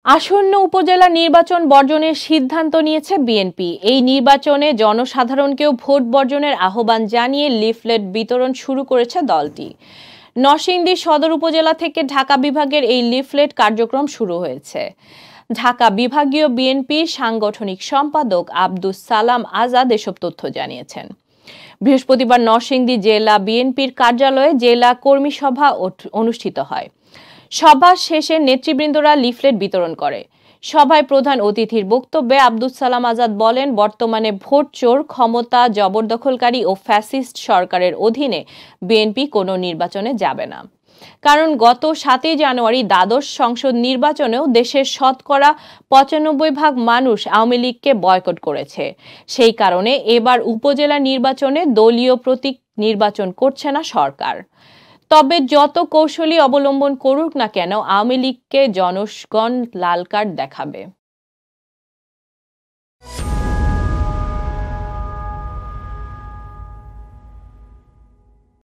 আসন্ন উপজেলা নির্বাচন বর্জনের সিদ্ধান্ত নিয়েছে বিএনপি। এই নির্বাচনে জনসাধারণকেও ভোট বর্জনের আহ্বান জানিয়ে লিফলেট বিতরণ শুরু করেছে দলটি। নরসিংদী সদর উপজেলা থেকে ঢাকা বিভাগের এই লিফলেট কার্যক্রম শুরু হয়েছে। ঢাকা বিভাগীয় বিএনপির সাংগঠনিক সম্পাদক আব্দুস সালাম আজাদ এসব তথ্য জানিয়েছেন। বৃহস্পতিবার নরসিংদী জেলা বিএনপির কার্যালয়ে জেলা কর্মী সভা অনুষ্ঠিত হয়। সভা শেষে নেতৃবৃন্দরা লিফলেট বিতরণ করে। সভায় প্রধান অতিথির বক্তব্যে আব্দুস সালাম আজাদ বলেন, বর্তমানে ভোট চোর, ক্ষমতা জবরদখলকারী ও ফ্যাসিস্ট সরকারের অধীনে বিএনপি কোনো নির্বাচনে যাবে না। কারণ গত 7 জানুয়ারি দ্বাদশ সংসদ নির্বাচনেও দেশের শতকরা 95% মানুষ আওয়ামী লীগকে বয়কট করেছে। সেই কারণে এবার উপজেলা নির্বাচনে দলীয় প্রতীক নির্বাচন করছে না সরকার। তবে যত কৌশলী অবলম্বন করুক না কেন আওয়ামী লীগকে জনগণ লাল কার্ড দেখাবে।